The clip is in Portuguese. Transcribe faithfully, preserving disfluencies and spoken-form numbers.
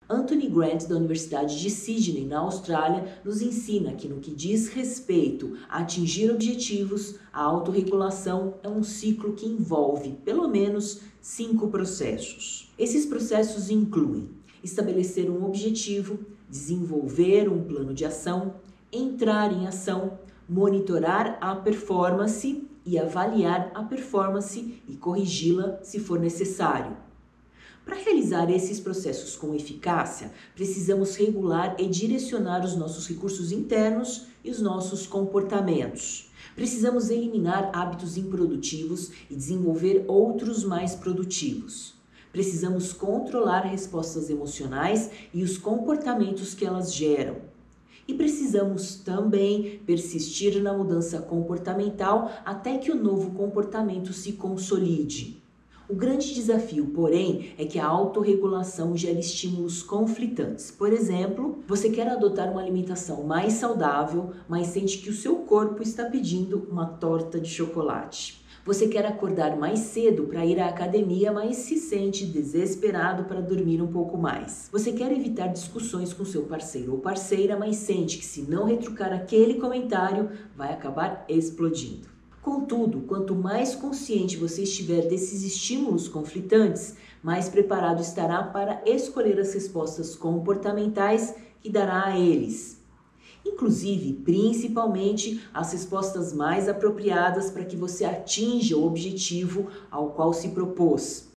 Anthony Grant, da Universidade de Sydney, na Austrália, nos ensina que no que diz respeito a atingir objetivos, a autorregulação é um ciclo que envolve pelo menos cinco processos. Esses processos incluem estabelecer um objetivo, desenvolver um plano de ação, entrar em ação, monitorar a performance e avaliar a performance e corrigi-la se for necessário. Para realizar esses processos com eficácia, precisamos regular e direcionar os nossos recursos internos e os nossos comportamentos. Precisamos eliminar hábitos improdutivos e desenvolver outros mais produtivos. Precisamos controlar respostas emocionais e os comportamentos que elas geram. E precisamos também persistir na mudança comportamental até que o novo comportamento se consolide. O grande desafio, porém, é que a autorregulação gera estímulos conflitantes. Por exemplo, você quer adotar uma alimentação mais saudável, mas sente que o seu corpo está pedindo uma torta de chocolate. Você quer acordar mais cedo para ir à academia, mas se sente desesperado para dormir um pouco mais. Você quer evitar discussões com seu parceiro ou parceira, mas sente que se não retrucar aquele comentário, vai acabar explodindo. Contudo, quanto mais consciente você estiver desses estímulos conflitantes, mais preparado estará para escolher as respostas comportamentais que dará a eles. Inclusive, principalmente, as respostas mais apropriadas para que você atinja o objetivo ao qual se propôs.